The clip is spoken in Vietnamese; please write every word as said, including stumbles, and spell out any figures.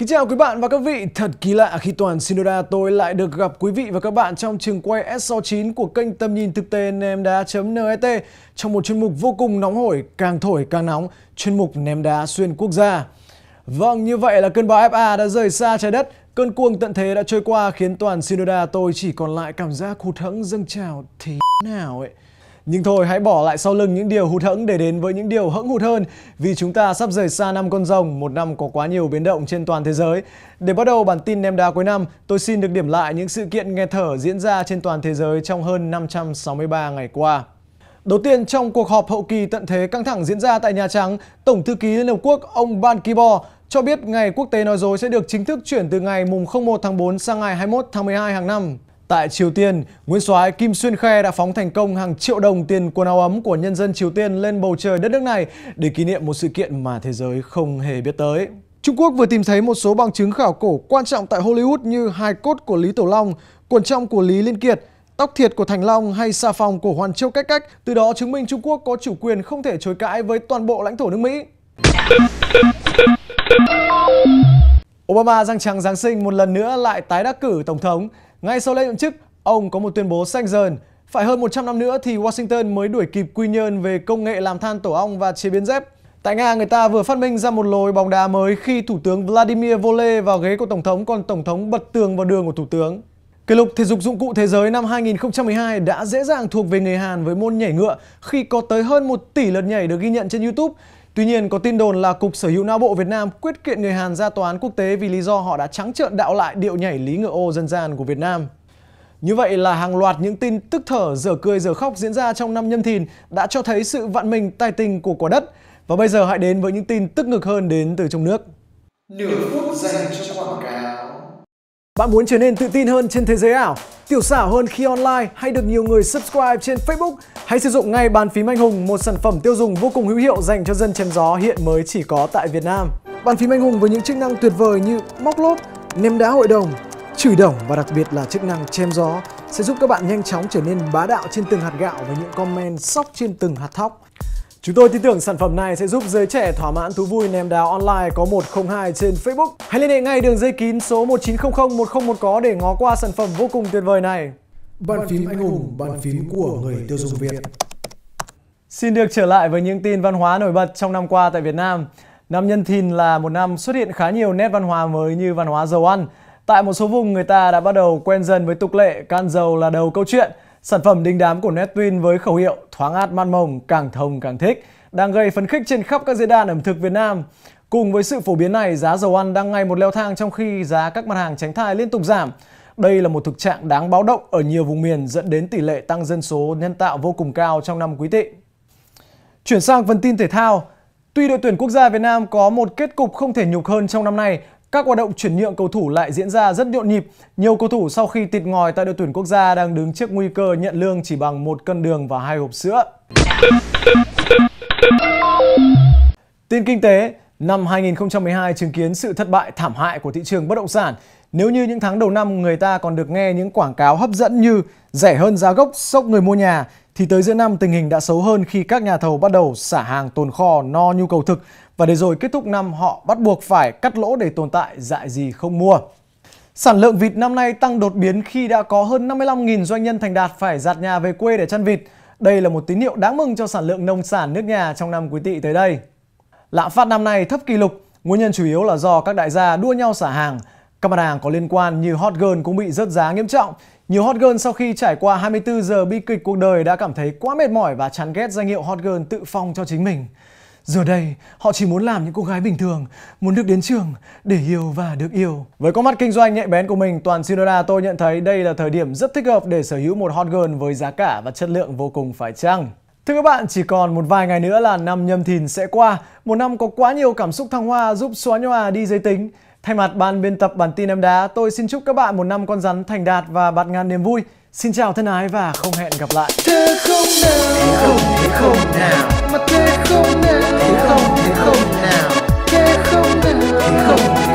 Kính chào quý bạn và các vị, thật kỳ lạ khi Toàn Shinoda tôi lại được gặp quý vị và các bạn trong trường quay S sáu chín của kênh Tầm Nhìn Thực Tế ném đá chấm net trong một chuyên mục vô cùng nóng hổi, càng thổi càng nóng, chuyên mục ném đá xuyên quốc gia. Vâng, như vậy là cơn bão ép a đã rời xa trái đất, cơn cuồng tận thế đã trôi qua khiến Toàn Shinoda tôi chỉ còn lại cảm giác hụt hẫng dâng trào thế nào ấy. Nhưng thôi, hãy bỏ lại sau lưng những điều hụt hẫng để đến với những điều hẫng hụt hơn, vì chúng ta sắp rời xa năm con rồng, một năm có quá nhiều biến động trên toàn thế giới. Để bắt đầu bản tin ném đá cuối năm, tôi xin được điểm lại những sự kiện nghẹt thở diễn ra trên toàn thế giới trong hơn năm trăm sáu mươi ba ngày qua. Đầu tiên, trong cuộc họp hậu kỳ tận thế căng thẳng diễn ra tại Nhà Trắng, Tổng thư ký Liên Hợp Quốc ông Ban Ki-moon cho biết ngày quốc tế nói dối sẽ được chính thức chuyển từ ngày mùng không một tháng tư sang ngày hai mươi mốt tháng mười hai hàng năm. Tại Triều Tiên, Nguyên soái Kim Xuyên Khe đã phóng thành công hàng triệu đồng tiền quần áo ấm của nhân dân Triều Tiên lên bầu trời đất nước này để kỷ niệm một sự kiện mà thế giới không hề biết tới. Trung Quốc vừa tìm thấy một số bằng chứng khảo cổ quan trọng tại Hollywood như hài cốt của Lý Tổ Long, quần trong của Lý Liên Kiệt, tóc thiệt của Thành Long hay xà phòng của Hoàn Châu Cách Cách, từ đó chứng minh Trung Quốc có chủ quyền không thể chối cãi với toàn bộ lãnh thổ nước Mỹ. Obama răng trắng Giáng sinh một lần nữa lại tái đắc cử tổng thống. Ngay sau lễ nhậm chức, ông có một tuyên bố xanh dờn. Phải hơn một trăm năm nữa thì Washington mới đuổi kịp Quy Nhơn về công nghệ làm than tổ ong và chế biến dép. Tại Nga, người ta vừa phát minh ra một lối bóng đá mới khi Thủ tướng Vladimir vô lê vào ghế của Tổng thống, còn Tổng thống bật tường vào đường của Thủ tướng. Kỷ lục thể dục dụng cụ thế giới năm hai nghìn không trăm mười hai đã dễ dàng thuộc về người Hàn với môn nhảy ngựa khi có tới hơn một tỷ lượt nhảy được ghi nhận trên YouTube. Tuy nhiên, có tin đồn là Cục Sở hữu não bộ Việt Nam quyết kiện người Hàn ra tòa án quốc tế vì lý do họ đã trắng trợn đạo lại điệu nhảy Lý Ngựa Ô dân gian của Việt Nam. Như vậy là hàng loạt những tin tức thở, dở cười dở khóc diễn ra trong năm Nhâm Thìn đã cho thấy sự vạn mình tài tình của quả đất. Và bây giờ hãy đến với những tin tức ngực hơn đến từ trong nước. Nửa phút dành cho quảng cáo. Bạn muốn trở nên tự tin hơn trên thế giới ảo, tiểu xảo hơn khi online hay được nhiều người subscribe trên Facebook? Hãy sử dụng ngay bàn phím anh hùng, một sản phẩm tiêu dùng vô cùng hữu hiệu dành cho dân chém gió hiện mới chỉ có tại Việt Nam. Bàn phím anh hùng với những chức năng tuyệt vời như móc lốp, ném đá hội đồng, chửi đồng và đặc biệt là chức năng chém gió sẽ giúp các bạn nhanh chóng trở nên bá đạo trên từng hạt gạo với những comment sốc trên từng hạt thóc. Chúng tôi tin tưởng sản phẩm này sẽ giúp giới trẻ thỏa mãn thú vui ném đá online có một không hai trên Facebook. Hãy liên hệ ngay đường dây kín số một chín không không một không một có để ngó qua sản phẩm vô cùng tuyệt vời này. Bàn phím anh hùng, bàn phím của người tiêu dùng Việt. Xin được trở lại với những tin văn hóa nổi bật trong năm qua tại Việt Nam. Năm Nhâm Thìn là một năm xuất hiện khá nhiều nét văn hóa mới như văn hóa dầu ăn. Tại một số vùng người ta đã bắt đầu quen dần với tục lệ can dầu là đầu câu chuyện. Sản phẩm đình đám của Netwin với khẩu hiệu thoáng át man mồng, càng thông càng thích đang gây phấn khích trên khắp các diễn đàn ẩm thực Việt Nam. Cùng với sự phổ biến này, giá dầu ăn đang ngày một leo thang trong khi giá các mặt hàng tránh thai liên tục giảm. Đây là một thực trạng đáng báo động ở nhiều vùng miền dẫn đến tỷ lệ tăng dân số nhân tạo vô cùng cao trong năm Quý Tỵ. Chuyển sang phần tin thể thao. Tuy đội tuyển quốc gia Việt Nam có một kết cục không thể nhục hơn trong năm nay, các hoạt động chuyển nhượng cầu thủ lại diễn ra rất nhộn nhịp. Nhiều cầu thủ sau khi tịt ngòi tại đội tuyển quốc gia đang đứng trước nguy cơ nhận lương chỉ bằng một cân đường và hai hộp sữa. Tin kinh tế. Năm hai nghìn không trăm mười hai chứng kiến sự thất bại thảm hại của thị trường bất động sản. Nếu như những tháng đầu năm người ta còn được nghe những quảng cáo hấp dẫn như rẻ hơn giá gốc sốc người mua nhà, thì tới giữa năm tình hình đã xấu hơn khi các nhà thầu bắt đầu xả hàng tồn kho no nhu cầu thực, và để rồi kết thúc năm họ bắt buộc phải cắt lỗ để tồn tại, dại gì không mua. Sản lượng vịt năm nay tăng đột biến khi đã có hơn năm mươi lăm nghìn doanh nhân thành đạt phải dạt nhà về quê để chăn vịt. Đây là một tín hiệu đáng mừng cho sản lượng nông sản nước nhà trong năm Quý Tỵ tới đây. Lạm phát năm nay thấp kỷ lục, nguyên nhân chủ yếu là do các đại gia đua nhau xả hàng. Các mặt hàng có liên quan như hot girl cũng bị rớt giá nghiêm trọng. Nhiều hot girl sau khi trải qua hai mươi tư giờ bi kịch cuộc đời đã cảm thấy quá mệt mỏi và chán ghét danh hiệu hot girl tự phong cho chính mình. Giờ đây, họ chỉ muốn làm những cô gái bình thường, muốn được đến trường để yêu và được yêu. Với con mắt kinh doanh nhạy bén của mình, Toàn Shinoda tôi nhận thấy đây là thời điểm rất thích hợp để sở hữu một hot girl với giá cả và chất lượng vô cùng phải chăng. Thưa các bạn, chỉ còn một vài ngày nữa là năm Nhâm Thìn sẽ qua. Một năm có quá nhiều cảm xúc thăng hoa giúp xóa nhòa đi giới tính. Thay mặt ban biên tập bản tin ném đá, tôi xin chúc các bạn một năm con rắn thành đạt và bạt ngàn niềm vui. Xin chào thân ái và không hẹn gặp lại. Thế không nào, thế không, thế không nào, mà thế không nào, thế không, thế không nào, thế không nào, thế không.